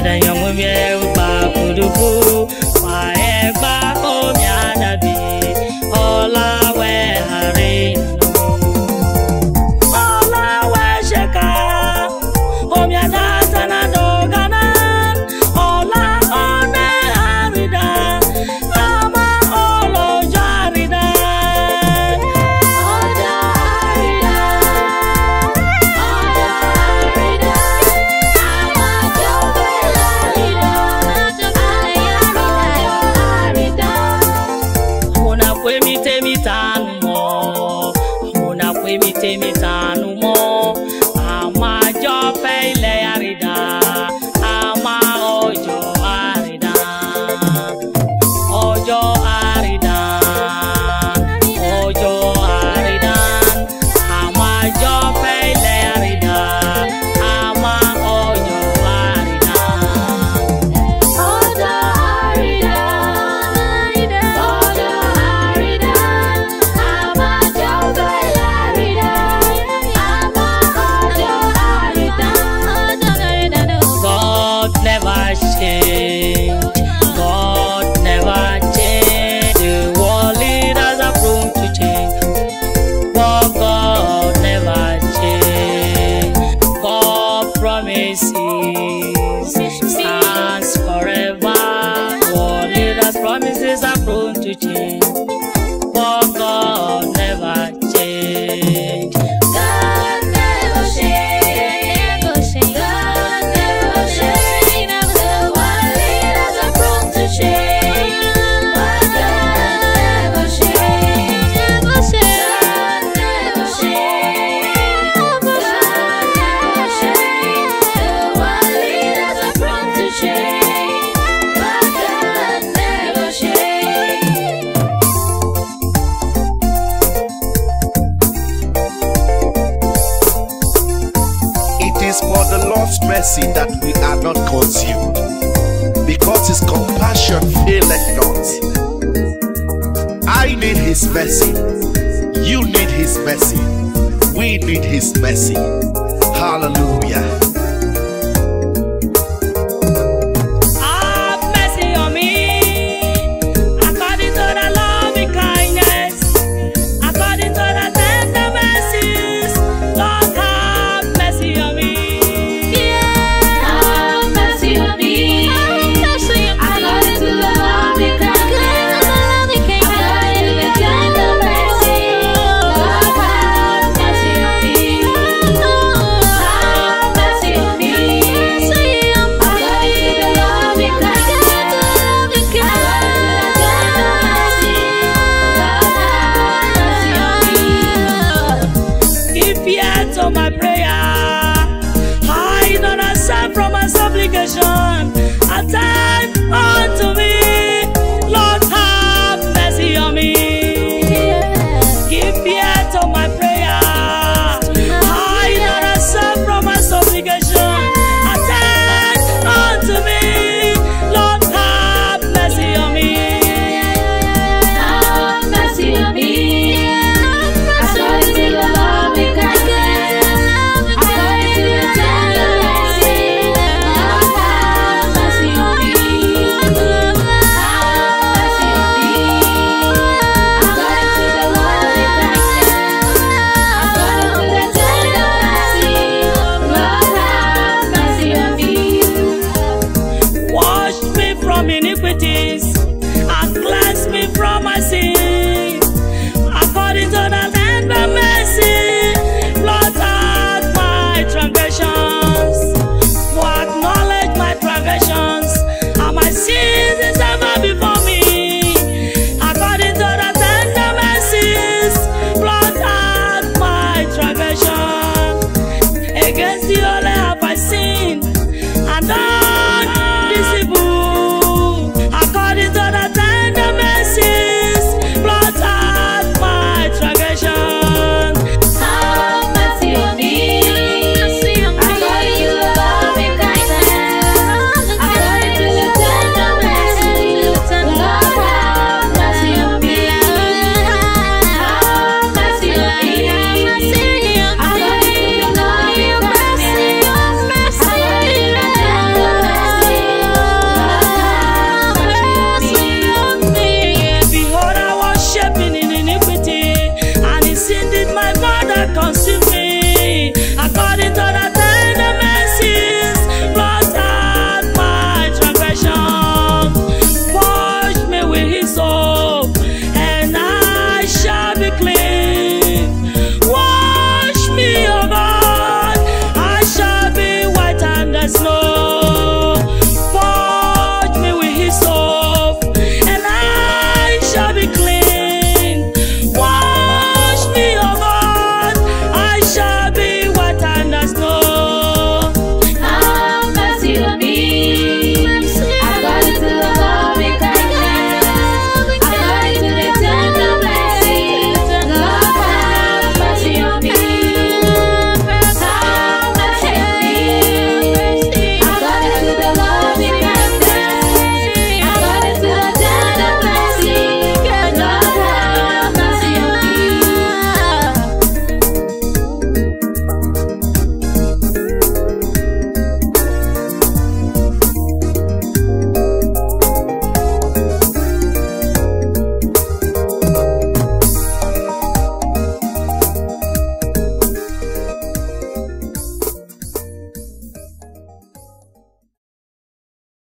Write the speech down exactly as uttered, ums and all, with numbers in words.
Eden young me ba kudufu, my ba ko miana bi, ola we hari, ola we sheka, o miana sana dogana, ola one harida, ama olo jarida, ola harida, ola harida. Kwe mi te mi tanu mo, muna kwe mi te mi tanu mo. Ama jo pe ile arida, ama ojo arida, ojo arida, ojo arida. Ama jo pe ile arida, ama ojo arida, ojo arida. God never change. The world leaders are prone to change, but God never change. God promises stands forever. World leaders' promises are prone to change, but God never change. God never change. God never change. For the Lord's mercy that we are not consumed, because his compassion faileth not. I need his mercy, you need his mercy, we need his mercy. Hallelujah.